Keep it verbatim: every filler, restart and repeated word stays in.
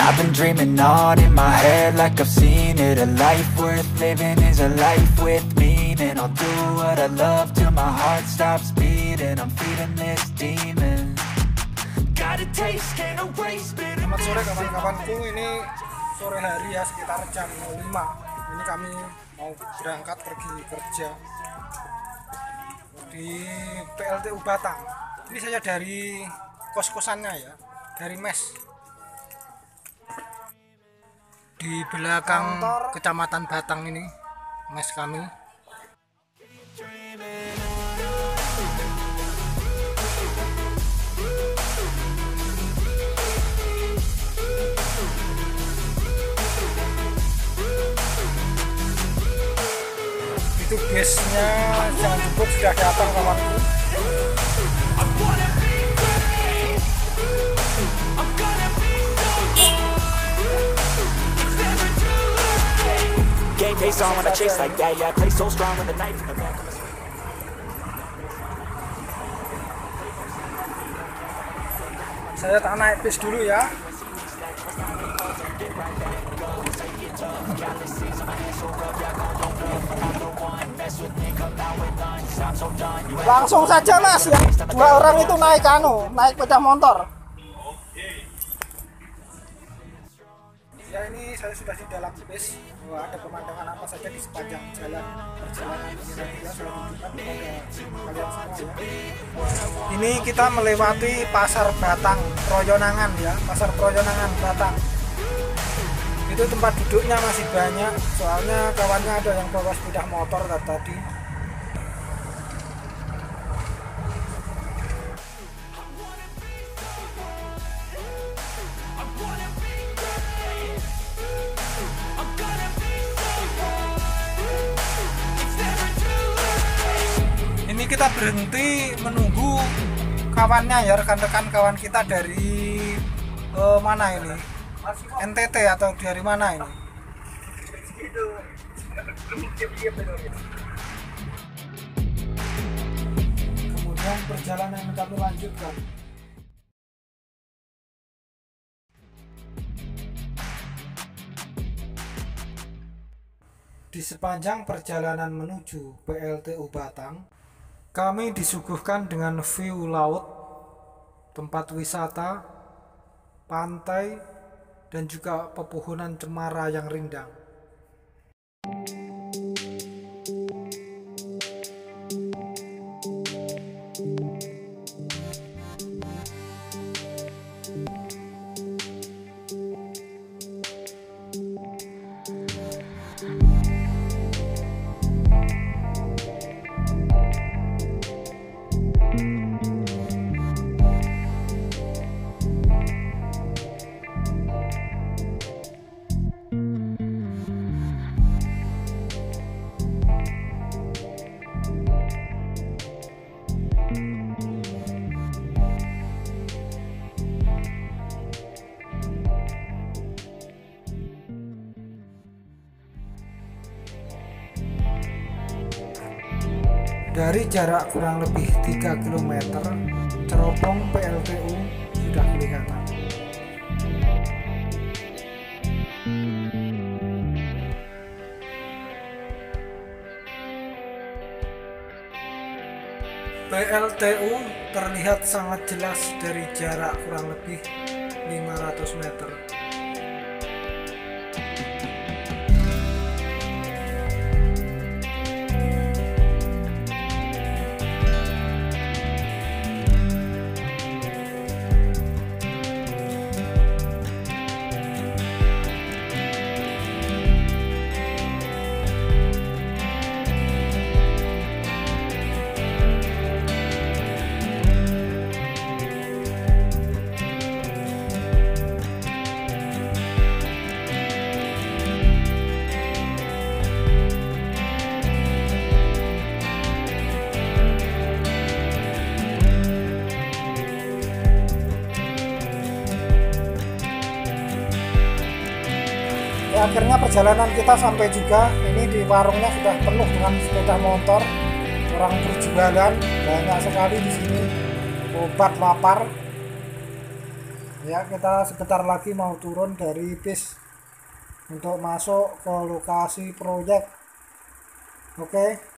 I've been dreaming on in my head like I've seen it. A life worth living is a life with meaning. I'll do what I love till my heart stops beating. I'm feeding this demon. Got a taste, can't erase, bitter. Selamat sore kawan-kawanku, ini sore hari ya sekitar jam lima. Ini kami mau berangkat pergi kerja di P L T U Batang. Ini saya dari kos-kosannya ya, dari mes di belakang kantor Kecamatan Batang ini, mes kami. Itu base-nya jangan jemput sudah datang kawanku. Game face on when I chase like that. Yeah, I play so strong with a knife in the back of my spine. Saya tak naik bis dulu ya. Langsung saja mas, yang dua orang itu naik kanu, naik sepeda motor. Ya ini saya sudah di dalam bis. Wah, ada pemandangan apa saja di sepanjang jalan perjalanan ini nanti ya saya tunjukkan kepada kalian semua ya. Ini kita melewati Pasar Batang Proyonangan ya, Pasar Proyonangan Batang. Itu tempat duduknya masih banyak, soalnya kawannya ada yang bawa sepeda motor tadi. Ini kita berhenti menunggu kawannya ya, rekan-rekan kawan kita dari eh, mana ini? N T T atau dari mana ini? Kemudian perjalanan kami lanjutkan. Di sepanjang perjalanan menuju P L T U Batang, kami disuguhkan dengan view laut, tempat wisata, pantai, dan juga pepohonan cemara yang rindang. Dari jarak kurang lebih tiga kilometer, cerobong P L T U sudah kelihatan. P L T U terlihat sangat jelas dari jarak kurang lebih lima ratus meter. Ya, akhirnya perjalanan kita sampai juga. Ini di warungnya sudah penuh dengan sepeda motor, orang berjualan banyak sekali di sini, obat lapar. Ya, kita sebentar lagi mau turun dari bis untuk masuk ke lokasi proyek. Oke.